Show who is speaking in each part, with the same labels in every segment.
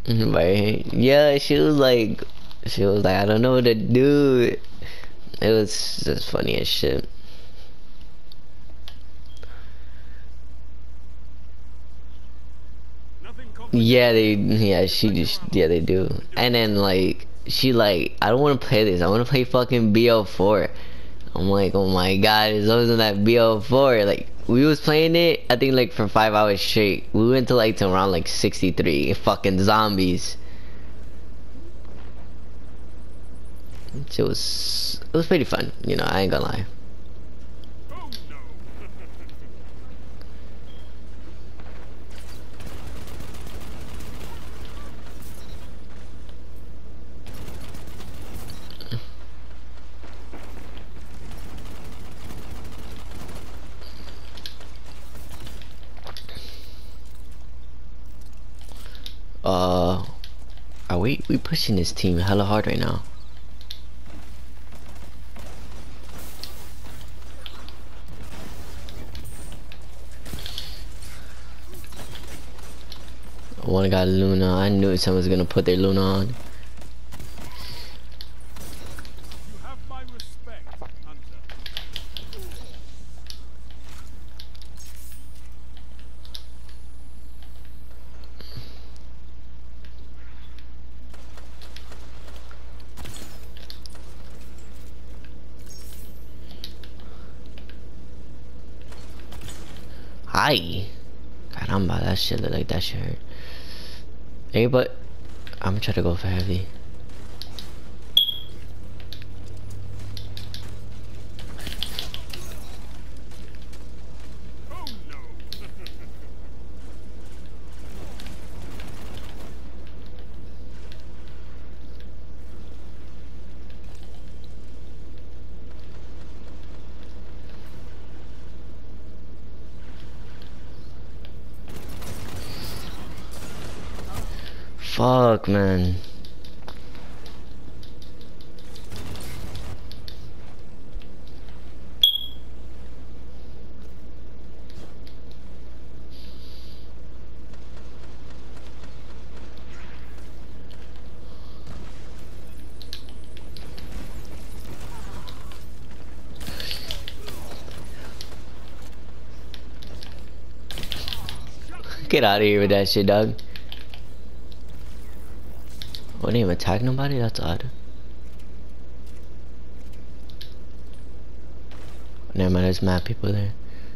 Speaker 1: Right? Yeah, she was like, I don't know what to do. It was just funny as shit. Yeah, they do. And then like, she like, I don't want to play this. I want to play fucking BL4. I'm like, oh my god, it's always on that BL4. Like, we was playing it, I think like for 5 hours straight. We went to around like 63 fucking zombies. It was pretty fun, you know, I ain't gonna lie. Are we pushing this team hella hard right now? One got Luna. I knew someone was gonna put their Luna on. Hi. Caramba, that shit look like that shit hurt. Hey, but I'm gonna try to go for heavy. Fuck, man. Get out of here with that shit, dog. Oh, they didn't even attack nobody? That's odd. Never mind, there's mad people there.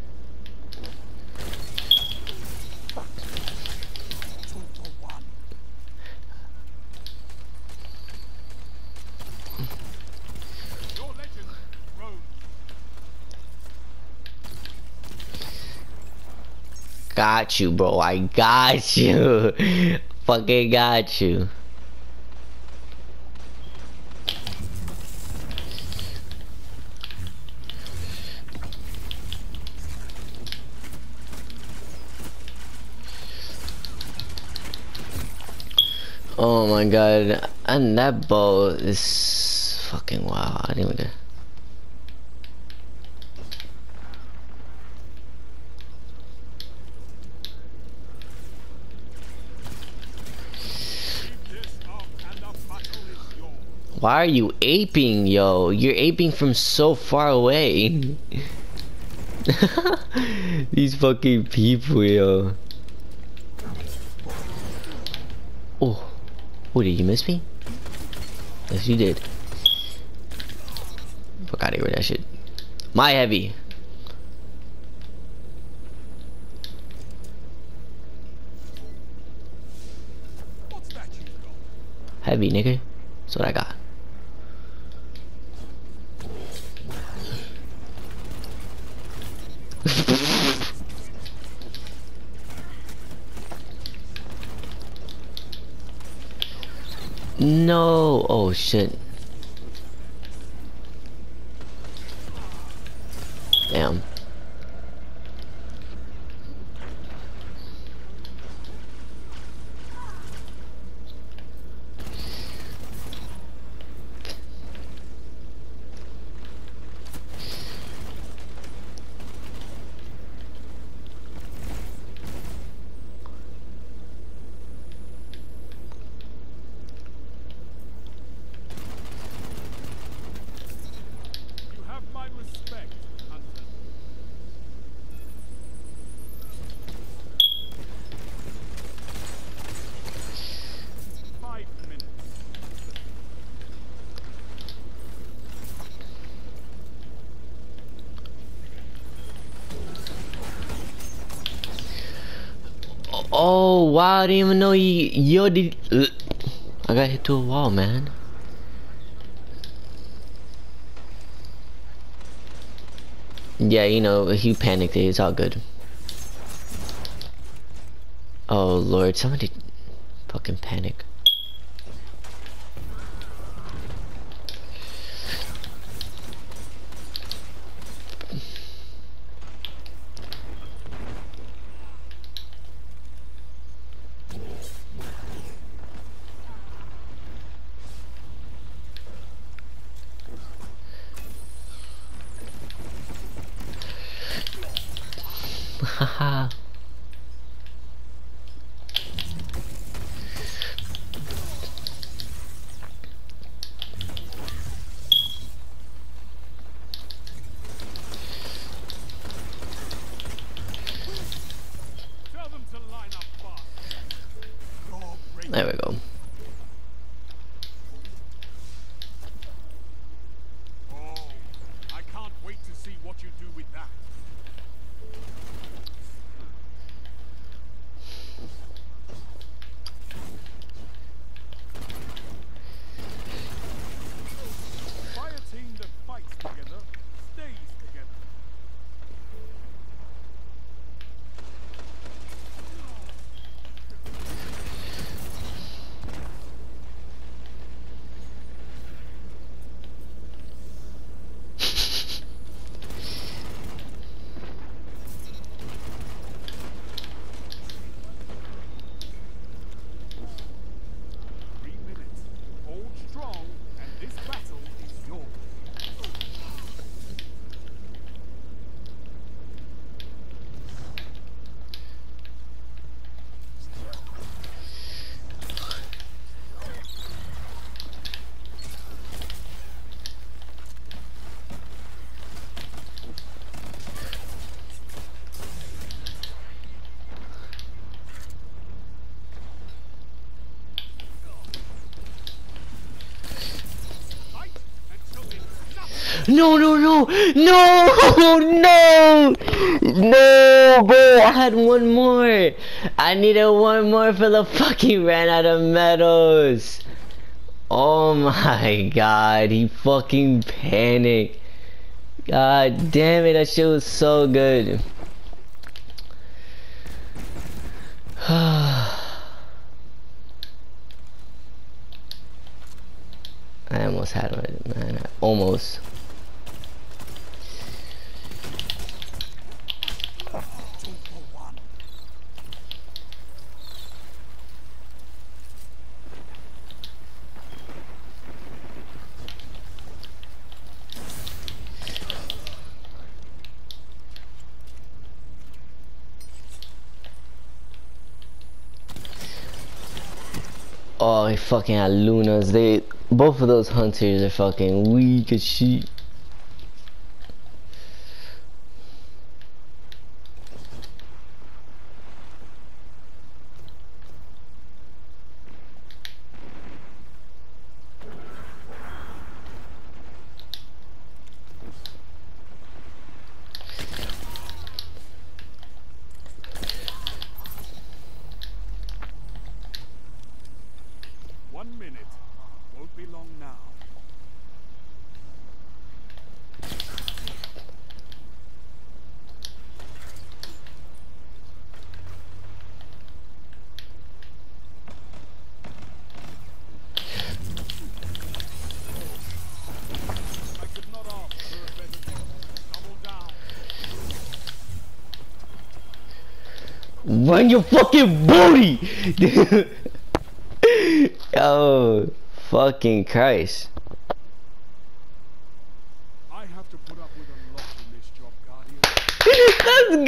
Speaker 1: Got you, bro. I got you. Fucking got you. Oh my god. And that bow is fucking wow. I didn't even. Why are you aping, yo? You're aping from so far away. These fucking people, yo. Oh. Oh, did you miss me? Yes, you did. Fuck out of here with that shit. My heavy. Heavy, nigga. That's what I got. No. Oh shit. Damn. Oh wow, I didn't even know he did. I got hit to a wall, man. Yeah, you know, he panicked. It's all good. Oh lord, somebody fucking panic. Haha. There we go.
Speaker 2: Oh, I can't wait to see what you do with that. Fire team that fights together stays together.
Speaker 1: No, no, no, no, no, no, bro. I had one more. I needed one more for the fucking ran out of medals. Oh my god, he fucking panicked. God damn it, that shit was so good. I almost had it, man. Almost. Oh, he fucking had Lunas. Both of those hunters are fucking weak as shit.
Speaker 2: Won't be long now. I could not ask for a better deal. Double down.
Speaker 1: Run your fucking booty! Oh, fucking Christ.
Speaker 2: I have to put up with a lot in this job, Guardian.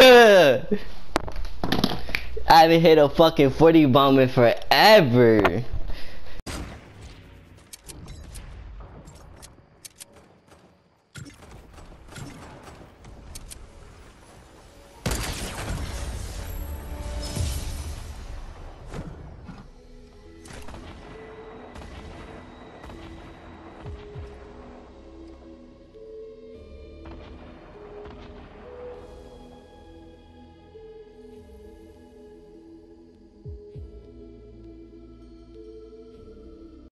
Speaker 1: Let's go, nigga! I haven't hit a fucking 40 bomb in forever.